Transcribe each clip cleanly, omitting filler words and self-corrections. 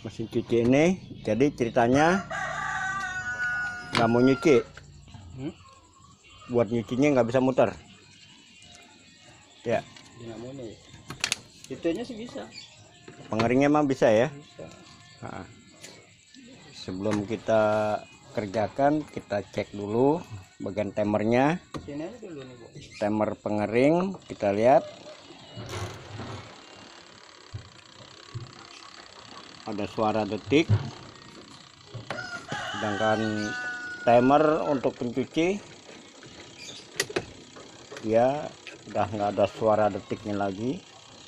mesin cuci ini. Jadi ceritanya nggak mau nyuci, buat nyucinya nggak bisa muter ya. Nggak mau nih, itunya sih bisa, Pengeringnya mah bisa ya. bisa. Nah, sebelum kita kerjakan, kita cek dulu bagian timernya. Sini aja dulu nih, Bu. Timer pengering kita lihat ada suara detik, sedangkan timer untuk pencuci dia udah nggak ada suara detiknya lagi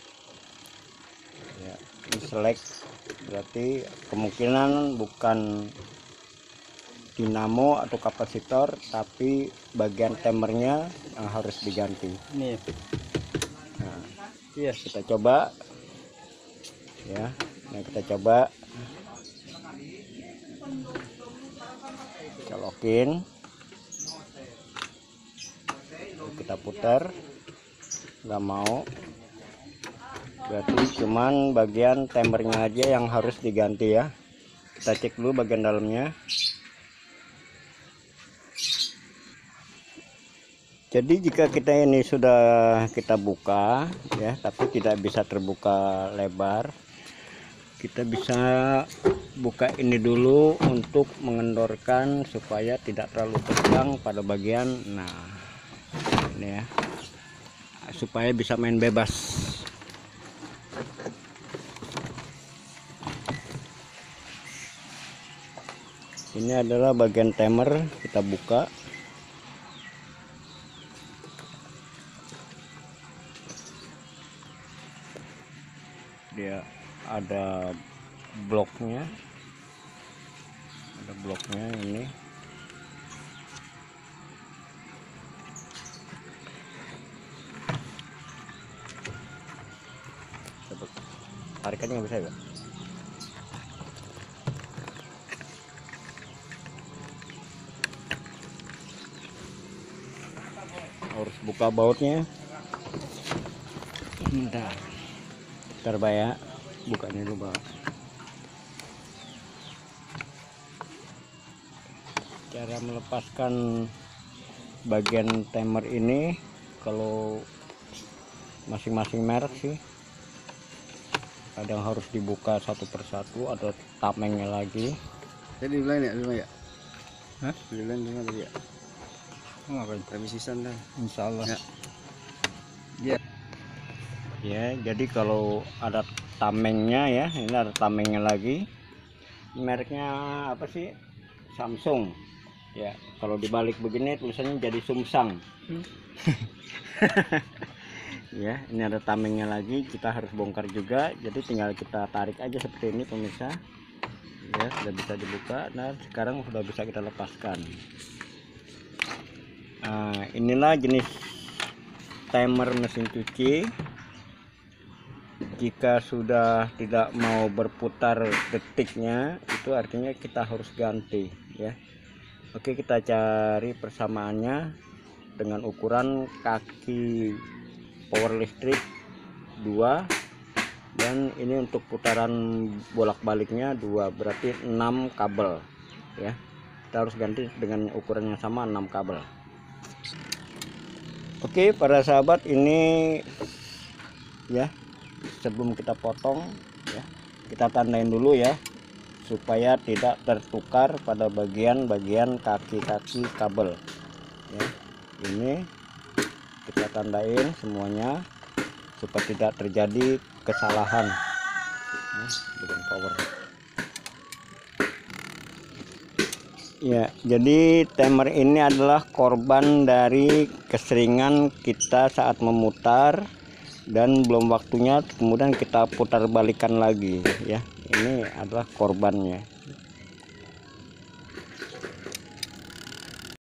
ya. Ini select, berarti kemungkinan bukan dinamo atau kapasitor, tapi bagian timernya yang harus diganti. Nih, Nah, iya. kita coba ya. Nah, kita coba colokin, kita putar, nggak mau, berarti cuman bagian timernya aja yang harus diganti ya. Kita cek dulu bagian dalamnya. Jadi jika kita ini sudah kita buka ya, tapi tidak bisa terbuka lebar, kita bisa buka ini dulu untuk mengendorkan supaya tidak terlalu tegang pada bagian, nah ini ya, supaya bisa main bebas. Ini adalah bagian timer, kita buka. Dia ada bloknya, ini. Coba tarikannya nggak bisa ya? Harus buka bautnya. Bentar ya, bukanya dulu Pak. Cara melepaskan bagian timer ini, kalau masing-masing merek sih kadang harus dibuka satu persatu, ada tamengnya lagi. Jadi duluan ya, dulu ya. Hah? Duluan tadi ya. Ngapain? Kami sisan dah. Insyaallah. Ya. Ya. Ya, jadi kalau ada tamengnya ya, ini ada tamengnya lagi. Mereknya apa sih? Samsung. Ya, kalau dibalik begini tulisannya jadi Sumsang. Ya, ini ada tamengnya lagi, kita harus bongkar juga. Jadi tinggal kita tarik aja seperti ini pemirsa. Ya, sudah bisa dibuka. Nah, sekarang sudah bisa kita lepaskan. Nah, inilah jenis timer mesin cuci. Jika sudah tidak mau berputar detiknya, itu artinya kita harus ganti ya. Oke, kita cari persamaannya dengan ukuran kaki power listrik 2, dan ini untuk putaran bolak-baliknya 2, berarti 6 kabel ya. Kita harus ganti dengan ukuran yang sama, 6 kabel. Oke para sahabat, ini ya, sebelum kita potong ya, kita tandain dulu ya, supaya tidak tertukar pada bagian-bagian kaki-kaki kabel ya. Ini kita tandain semuanya supaya tidak terjadi kesalahan dengan power ya. Jadi timer ini adalah korban dari keseringan kita saat memutar dan belum waktunya, kemudian kita putar balikan lagi ya. Ini adalah korbannya.